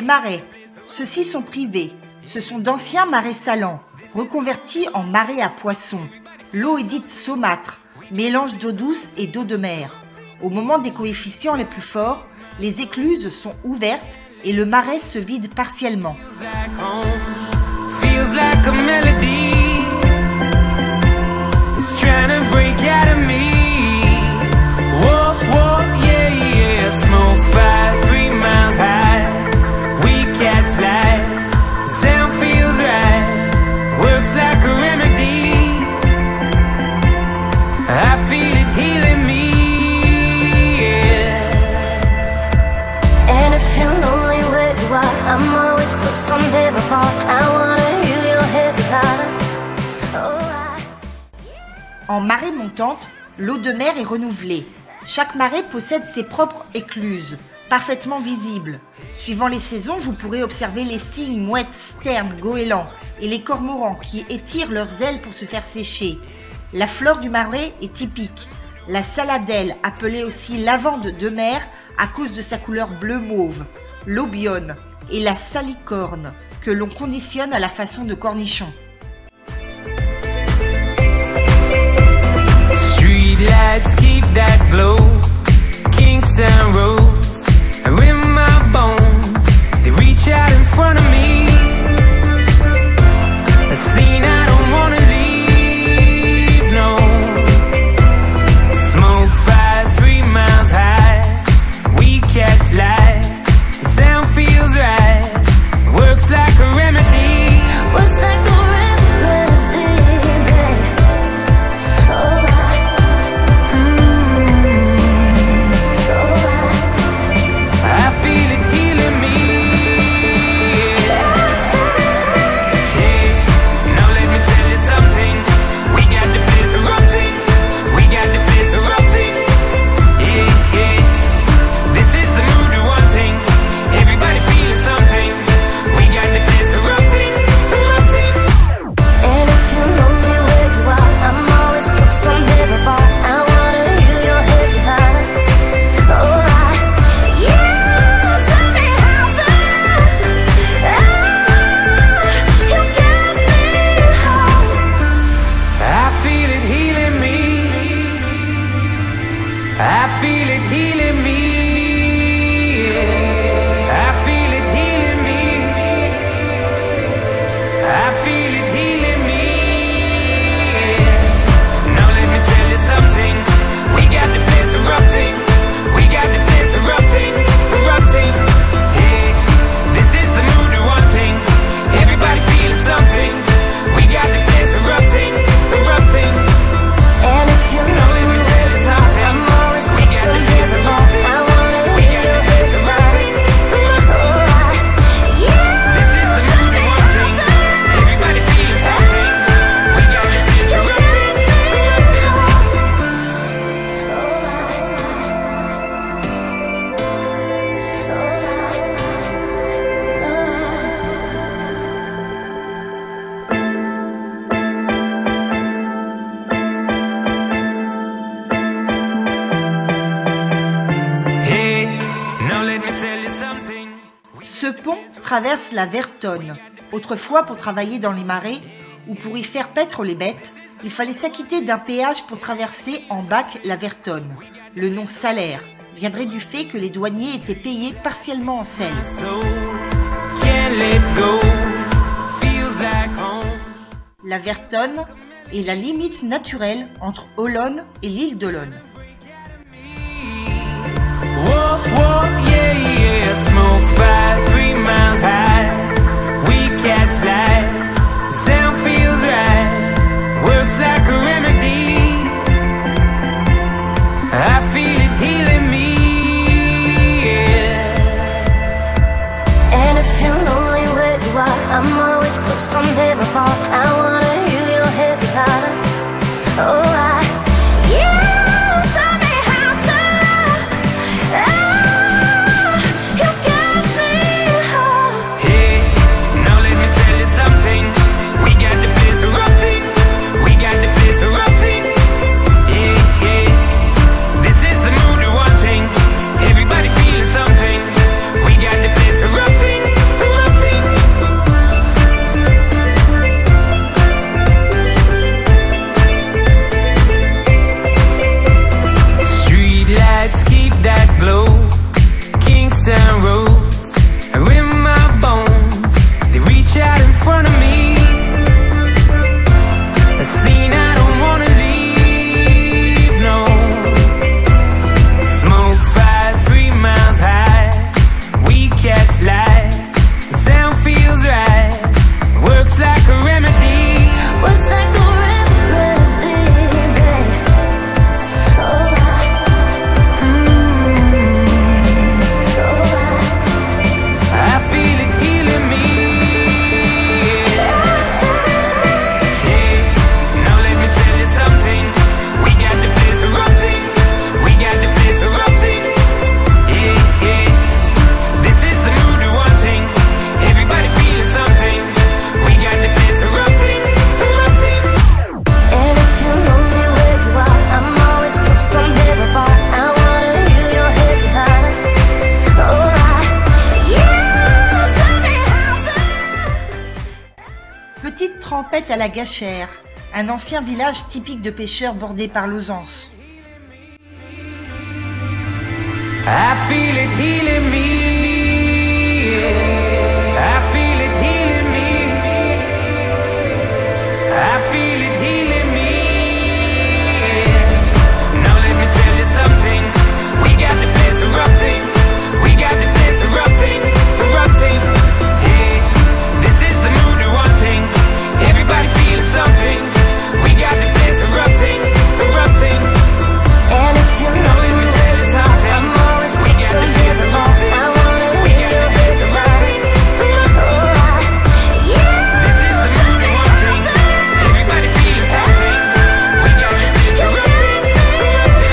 marais. Ceux-ci sont privés. Ce sont d'anciens marais salants, reconvertis en marais à poissons. L'eau est dite saumâtre, mélange d'eau douce et d'eau de mer. Au moment des coefficients les plus forts, les écluses sont ouvertes et le marais se vide partiellement. En marée montante, l'eau de mer est renouvelée. Chaque marais possède ses propres écluses, parfaitement visibles. Suivant les saisons, vous pourrez observer les cygnes, mouettes, sternes, goélands et les cormorans qui étirent leurs ailes pour se faire sécher. La flore du marais est typique. La saladelle, appelée aussi lavande de mer à cause de sa couleur bleu-mauve, l'obione et la salicorne, que l'on conditionne à la façon de cornichon. Lights keep that glow. Kingston roads are in my bones. They reach out in front of me. A scene I don't wanna leave, no. Smoke fire 3 miles high. We catch light. The sound feels right. Works like a remedy. What's that? Ce pont traverse la Vertonne. Autrefois, pour travailler dans les marais ou pour y faire paître les bêtes, il fallait s'acquitter d'un péage pour traverser en bac la Vertonne. Le nom salaire viendrait du fait que les douaniers étaient payés partiellement en sel. La Vertonne est la limite naturelle entre Olonne et l'île d'Olonne. Everybody feeling something. We got the place erupting. petite trempette à la Gâchère, un ancien village typique de pêcheurs bordé par l'Auzance. I feel it healing me. I feel it healing me. I feel it healing me. Now let me tell you something. We got the place erupting. We got the place erupting, erupting. Hey, this is the mood we're wanting. Everybody feeling something. We got the place erupting, erupting. And if you Now let me tell you something. We got the place erupting. We got the place erupting, erupting. This is the mood we're wanting. Everybody feeling something. We got the place erupting, erupting.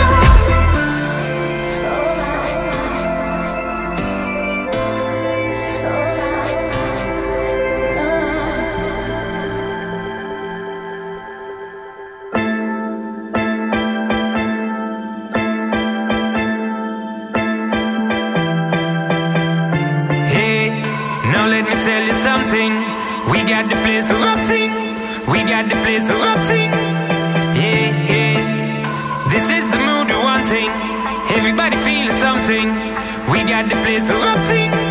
Hey, now let me tell you something. We got the place erupting. We got the place erupting. Yeah, yeah. This is the mood we're wanting. Everybody feeling something. We got the place erupting.